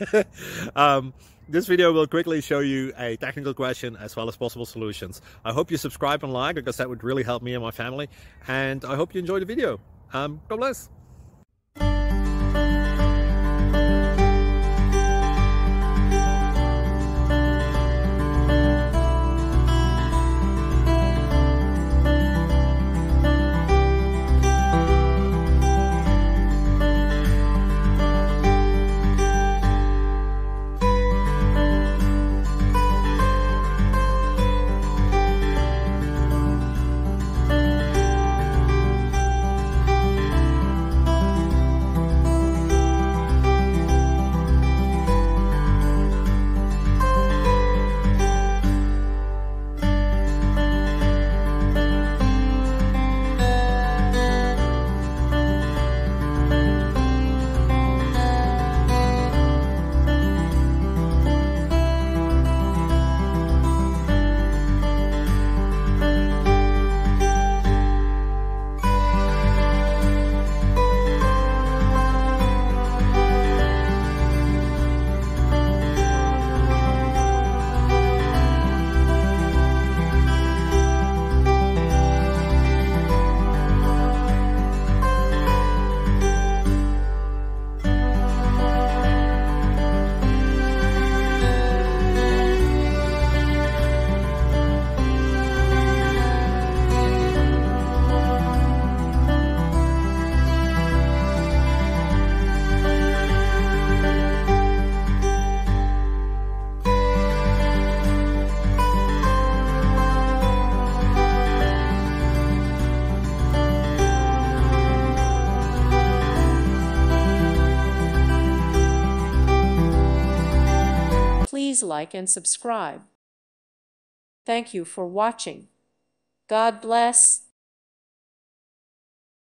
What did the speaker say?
This video will quickly show you a technical question as well as possible solutions. I hope you subscribe and like, because that would really help me and my family. And I hope you enjoy the video. God bless. Please like and subscribe. Thank you for watching. God bless.